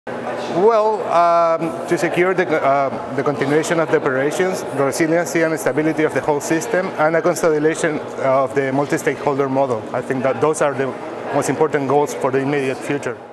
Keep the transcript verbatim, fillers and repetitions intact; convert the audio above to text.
Well, um, to secure the, uh, the continuation of the operations, the resiliency and stability of the whole system, and a consolidation of the multi-stakeholder model. I think that those are the most important goals for the immediate future.